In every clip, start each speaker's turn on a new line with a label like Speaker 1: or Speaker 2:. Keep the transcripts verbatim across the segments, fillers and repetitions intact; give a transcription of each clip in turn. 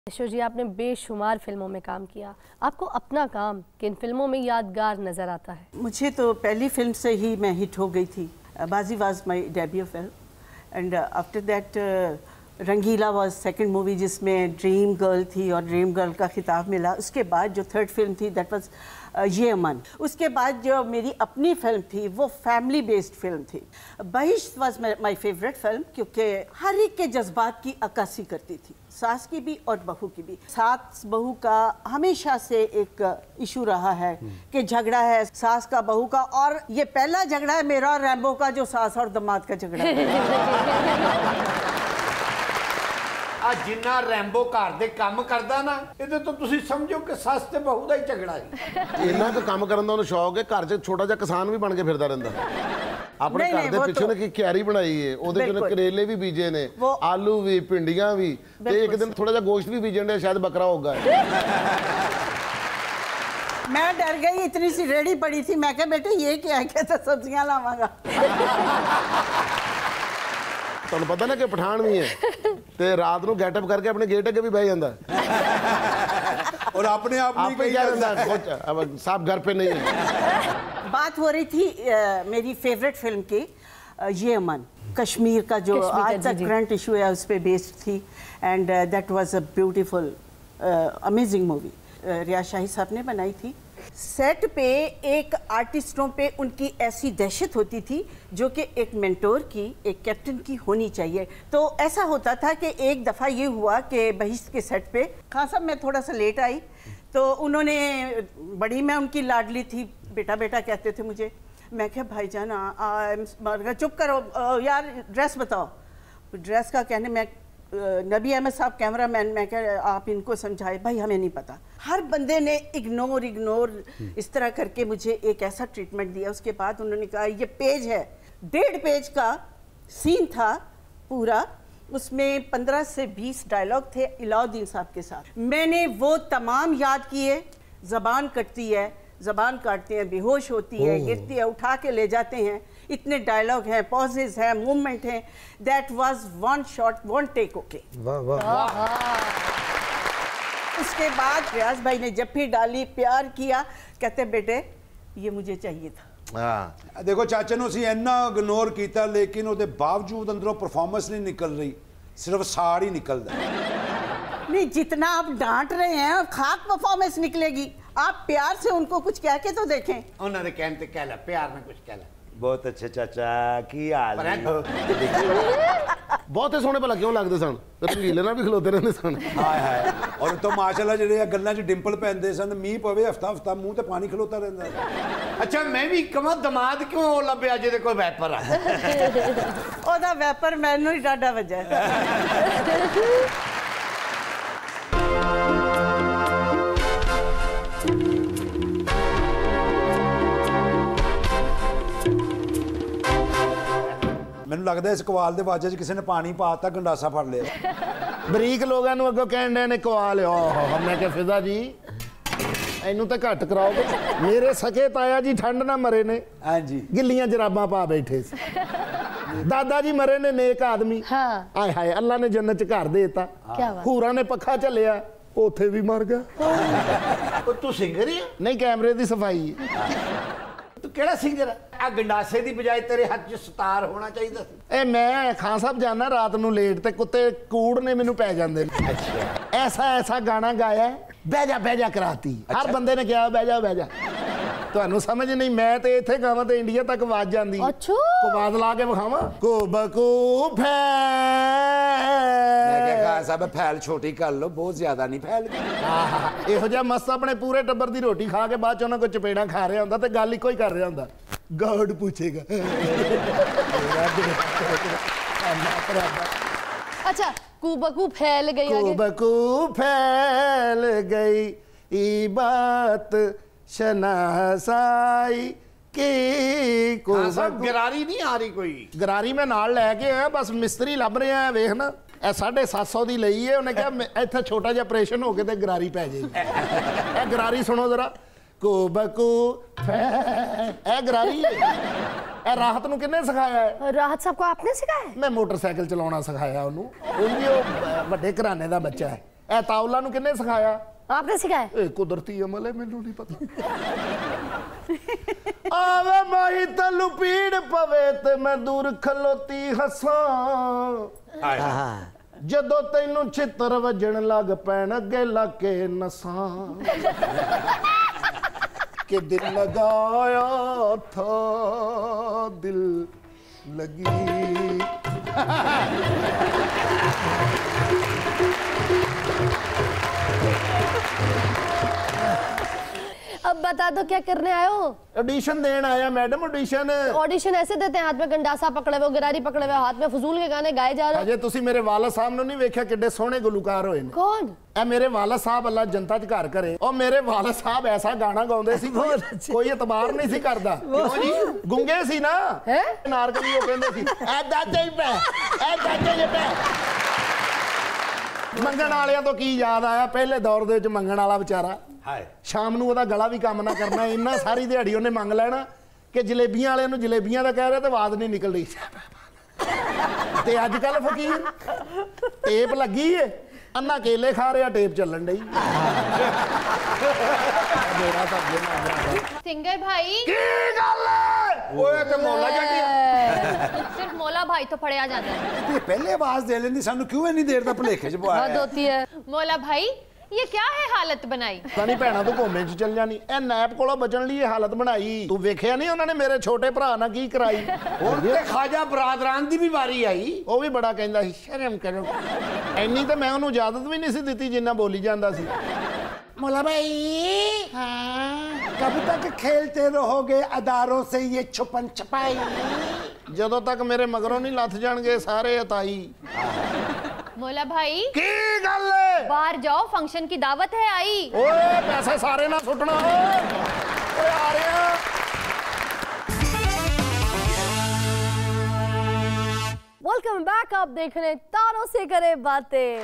Speaker 1: यशो जी, आपने बेशुमार फिल्मों में काम किया, आपको अपना काम किन फिल्मों में यादगार नज़र आता है?
Speaker 2: मुझे तो पहली फिल्म से ही मैं हिट हो गई थी। Baazi was my debut film and after that Rangeela was second movie जिसमें ड्रीम गर्ल थी और ड्रीम गर्ल का खिताब मिला। उसके बाद जो थर्ड फिल्म थी दैट वाज ये अमन। उसके बाद जो मेरी अपनी फिल्म थी वो फैमिली बेस्ड फिल्म थी। Bahisht was my favourite film क्योंकि हर एक के जज्बात की अक्कासी करती थी, सास की भी और बहू की भी। सास बहू का हमेशा से एक इशू रहा है कि झगड़ा है सास का बहू का, और ये पहला झगड़ा है मेरा और रैम्बो का जो सास और दामाद का झगड़ा है।
Speaker 3: आ जिन्ना रैम्बो घर दे काम करदा ना, इहदे तो तुसी समझो कि सस ते बहू दा ही झगड़ा है।
Speaker 4: इन्ना तो काम करन दा उन्हें शौक है, घर च छोटा जिहा किसान भी बन के फिरदा रहिंदा। अपने घर दे पिछे ने की क्यारी बनाई है, ओदे च करेले भी बीजे ने, आलू भी, भिंडियां भी, ते एक दिन थोड़ा जिहा गोश्त भी बीजन दे, शायद बकरा होगा।
Speaker 2: मैं डर गई, इतनी सी रेड़ी पड़ी थी, मैं कहा बेटे ये क्या है, कहता सब्जियां लावांगा।
Speaker 4: तुहानू पता ना कि पठान भी है ते रात को गेटअप करके अपने गेट अगे भी बह जाता
Speaker 3: और अपने आप नहीं कही जाता,
Speaker 4: अब साहब घर पे नहीं है।
Speaker 2: बात हो रही थी आ, मेरी फेवरेट फिल्म की आ, ये अमन, कश्मीर का जो आज तक करंट इशू है उस पर बेस्ड थी and that was a beautiful amazing movie. Riyaz Shahi साहब ने बनाई थी। सेट पे एक आर्टिस्टों पे उनकी ऐसी दहशत होती थी जो कि एक मेंटोर की, एक कैप्टन की होनी चाहिए। तो ऐसा होता था कि एक दफ़ा ये हुआ कि बहिश्त के सेट पे खान साहब मैं थोड़ा सा लेट आई तो उन्होंने, बड़ी मैं उनकी लाडली थी, बेटा बेटा कहते थे मुझे। मैं क्या भाईजान आ, चुप करो यार, ड्रेस बताओ। ड्रेस का कहने मैं नबी अहमद साहब कैमरा मैन, मैं कह आप इनको समझाए, भाई हमें नहीं पता। हर बंदे ने इग्नोर इग्नोर इस तरह करके मुझे एक ऐसा ट्रीटमेंट दिया। उसके बाद उन्होंने कहा ये पेज है, डेढ़ पेज का सीन था पूरा, उसमें पंद्रह से बीस डायलॉग थे इलाउद्दीन साहब के साथ। मैंने वो तमाम याद किए। ज़बान कटती है, ज़बान काटते हैं, बेहोश होती है, गिरती है, उठा के ले जाते हैं, इतने डायलॉग हैं, पॉजेज हैं, मूवमेंट हैं। That was one shot one take. Okay,
Speaker 4: वाह वाह।
Speaker 2: उसके बाद रियाज भाई ने जब भी डाली, प्यार किया, कहते बेटे ये मुझे चाहिए था।
Speaker 3: हाँ देखो चाचा ने उसी इन्ना इग्नोर किया लेकिन उसके बावजूद अंदरों परफॉर्मेंस नहीं निकल रही, सिर्फ साड़ ही निकलता।
Speaker 2: नहीं, जितना आप डांट रहे हैं खाक परफॉर्मेंस निकलेगी। आप प्यार से उनको कुछ कह के तो देखें।
Speaker 3: उन्होंने कहते कहला प्यार में कुछ कहला।
Speaker 5: बहुत अच्छे चाचा की हाल
Speaker 4: बहुत सोहने भला क्यों लगते सन, रंगीले नाल भी खलोते रहंदे सन।
Speaker 3: हाय हाय, और तो माशाल्लाह जेडे गल्लां च डिंपल पैंदे सन, मींह पवे हफ्ता हफ्ता मुंह ते पानी खलोता रहंदा। अच्छा मैं भी कमा दमाद क्यों लभ्या जेदे कोई वैपर आ?
Speaker 2: ओदा वैपर मैनू ही डाडा वजह।
Speaker 3: मैनू लगता है इस कवाल के वाजे किसी ने पानी पाता, गंडासा फड़ लिया।
Speaker 4: बरीक लोगों को अगों कहन डे ने कवाल, हमने कहा फिजा जी इनू तो घट कराओ। मेरे सके ताया जी ठंड ना मरे ने,
Speaker 3: हाँ जी,
Speaker 4: गिल्लियां जराबां पा बैठे सी। दादा जी मरे ने नेक आदमी,
Speaker 1: हाँ।
Speaker 4: आय हाय अल्लाह ने जन्नत च घर देता। हूरा ने पखा चलिया, उथे भी मर गया।
Speaker 3: तू सिंगर ही है?
Speaker 4: नहीं, कैमरे की सफाई।
Speaker 3: तू केड़ा सिंगर है? आ गंडासे दी बजाय तेरे हाथ च सतार होना चाहिए।
Speaker 4: ए मैं खान साहब जाना रात नू लेट ते कुत्ते कूड़ ने मैनू पै जांदे ने। अच्छा। ऐसा ऐसा गाना गाया है, बह जा बह जा कराती। अच्छा। हर बंदे ने कहा बह जा बह जा। तुहानू समझ नहीं, मैं तो इत्थे गावां ते इंडिया तक आवाज जांदी।
Speaker 1: अच्छा।
Speaker 4: आवाज ला के विखावां को बकू
Speaker 3: खान साहब फैल छोटी कर लो, बहुत ज्यादा नहीं फैल गई।
Speaker 4: इहो जिहा मस्त अपने पूरे टब्बर दी रोटी खा के बाद च उन्हां कोई चपेड़ा खा रहा हुंदा ते गल इक्को ही कर रहा हुंदा। गॉड पूछेगा।
Speaker 1: अच्छा, कूबकू फैल गई,
Speaker 4: कूबकू फैल गई ई बात शनासाई की।
Speaker 3: गरारी नहीं आ रही कोई?
Speaker 4: गरारी मैं नाल लैके आया, बस मिस्त्री लभ रहे हैं। वेख ना ए साढ़े सत्त सौ की लई है, उन्हें कहा इत्थे छोटा जिहा ऑपरेशन हो के ते गरारी पै जाएगी। ए गरारी सुनो जरा, को बकू ए गरारी है। ए राहत नूं किन्ने सिखाया है?
Speaker 1: राहत साहब को आपने सिखाया?
Speaker 4: मैं मोटरसाइकिल चलाना सिखाया उन्होंने। वड्डे घराने का बच्चा है। ए तावला नु किन्ने सिखाया?
Speaker 1: आपने सिखाया?
Speaker 4: ए कुदरती अमल है, मैनू नहीं पता। आवे माही तलू पीड़ पवे ते मैं दूर खलोती हसां, जदों तैनू छितर वजन लग पैण अगे लाके नसां, के दिल लगाया था दिल लगी।
Speaker 1: अब बता दो क्या करने आए हो?
Speaker 4: ऑडिशन देने आया मैडम। ऑडिशन
Speaker 1: ऑडिशन ऐसे देते हैं, हाथ में गंडासा पकड़े हुए, गिरारी पकड़े हुए, हाथ में फजूल के गाने गाए जा रहे हो।
Speaker 4: अजे तुसी मेरे वालद साहब नु नहीं वेख्या किड्डे सोहने गुलकार होए ने?
Speaker 1: कौन?
Speaker 4: ए मेरे वालद साहब अल्लाह जनता च घर करे, और मेरे वालद साहब ऐसा गाना गाउंदे सी कोई एतबार नहीं सी करदा। क्यों जी? गुंगे सी ना,
Speaker 1: हैं?
Speaker 4: नारकली ओ कहंदे सी ए दादा ही पे ए दादा ही पे। मंगण वालियां तो की याद आया, पहले दौर दे विच मंगण वाला बेचारा
Speaker 3: हाय
Speaker 4: शाम नूं ओहदा गला भी काम ना करना, इन्ना सारी दिहाड़ी उन्हें मंग लेना कि जलेबियां वालियां नूं जलेबियां दा कह रहा ते आवाज नहीं निकल रही। ते अजकल फकीर टेप लगी है, अन्ना केले खा रहा, टेप चलन डई।
Speaker 6: सिंगर भाई
Speaker 4: की गल है? ओए ते मौला जटी
Speaker 6: सिर्फ मौला भाई तो फड़िया जाता है।
Speaker 3: ये पहले आवाज दे लेंदी, सानू क्यों इन्नी देर दा भुलेखे च
Speaker 1: हद
Speaker 3: पवाया?
Speaker 1: होती है।
Speaker 6: मौला भाई ये क्या है हालत बनाई?
Speaker 4: नहीं भैणा तू घोमे च चल जानी, ए नैप कोलों बचन लई हालत बनाई। तू वेखिया नहीं उन्होंने मेरे छोटे भरा ना की कराई?
Speaker 3: हुण ते ख्वाजा बरादरान दी भी बारी आई,
Speaker 4: वो भी बड़ा कहंदा सी शर्म करो, इन्नी तो मैं उन्होंने इजाजत भी नहीं सी दित्ती जिन्ना बोली जांदा सी।
Speaker 3: मौला भाई हाँ कब तक खेलते रहोगे अदारों से ये छुपन छपाई?
Speaker 4: जदों तक मेरे मगरों नहीं लथ जाणगे सारे अताई।
Speaker 6: मौला भाई
Speaker 4: की गल है?
Speaker 6: बाहर जाओ, फंक्शन की दावत है आई।
Speaker 4: ओए पैसे सारे ना सुटना, ओए आ रहे हैं।
Speaker 1: वेलकम बैक, आप देख रहे हैं तारों से करे बातें।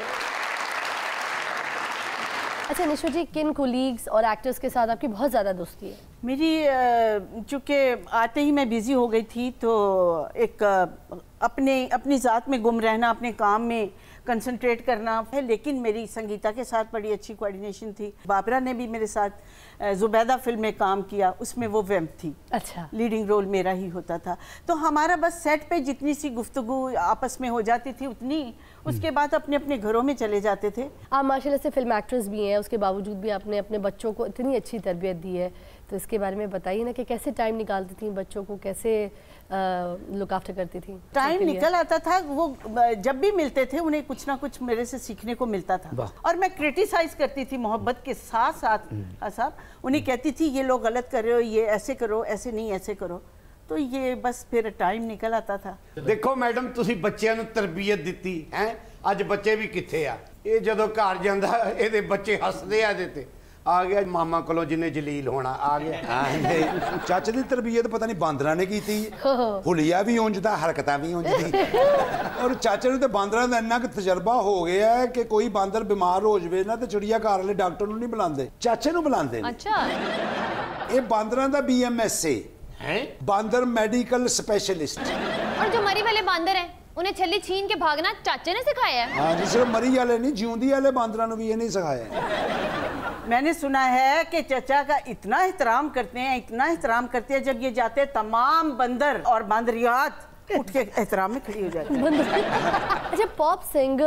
Speaker 1: अच्छा निशु जी, किन कोलीग्स और एक्टर्स के साथ आपकी बहुत ज़्यादा दोस्ती है?
Speaker 2: मेरी चूँकि आते ही मैं बिज़ी हो गई थी, तो एक अपने अपनी ज़ात में गुम रहना, अपने काम में कंसंट्रेट करना है, लेकिन मेरी संगीता के साथ बड़ी अच्छी कोऑर्डिनेशन थी। बाबरा ने भी मेरे साथ जुबैदा फिल्म में काम किया, उसमें वो वैम्प थी। अच्छा। लीडिंग रोल मेरा ही होता था, तो हमारा बस सेट पे जितनी सी गुफ्तगू आपस में हो जाती थी उतनी, उसके बाद अपने अपने घरों में चले जाते थे।
Speaker 1: आप माशाल्लाह से फिल्म एक्ट्रेस भी हैं, उसके बावजूद भी आपने अपने बच्चों को इतनी अच्छी तरबियत दी है, तो इसके बारे में बताइए ना कि कैसे टाइम निकालती थी बच्चों को, कैसे लुक आफ्टर करती थी?
Speaker 2: टाइम निकल आता था, वो जब भी मिलते थे उन्हें कुछ ना कुछ मेरे से सीखने को मिलता था, और मैं क्रिटिसाइज करती थी मोहब्बत के साथ साथ। साहब उन्हें कहती थी ये लोग गलत कर रहे हो, ये ऐसे करो, ऐसे नहीं ऐसे करो, तो ये बस फिर टाइम निकल आता था।
Speaker 3: देखो मैडम, तुसी बच्चों को तरबियत दी है, अज बच्चे भी किथे आ, ये जदों घर जांदा इहदे बच्चे हसदे आ, इहदे ते आ गया मामा कोलों जिन्हें जलील होना आ गया। चाचे की तरबियत पता नहीं बांदरा ने की थी, हुलिया भी उंजदा, हरकत भी उंजदी, और चाचे ने तो बांदरा का इन्ना क तजर्बा हो गया है कि कोई बांदर बीमार हो जाए ना तो चिड़िया घर वाले डॉक्टर नहीं बुलाते, चाचे को बुलाते।
Speaker 6: अच्छा।
Speaker 3: ये बांदरा का बी एम एस ए है, बांदर मेडिकल स्पेशलिस्ट।
Speaker 6: और जो मरी वाले बांदर हैं उन्हें छली छीन के भागना चाचे ने सिखाया है?
Speaker 3: हाँ जी, सिर्फ मरी वाले नहीं, जिउंदी वाले बांदरा भी ये नहीं सिखाया।
Speaker 2: मैंने सुना है कि चचा का इतना एहतराम करते हैं, इतना एहतराम करते हैं, जब ये जाते हैं तमाम बंदर और बांदरियात उठ के एहतराम में खड़ी हो जाती है।
Speaker 1: अच्छा, पॉप सिंगर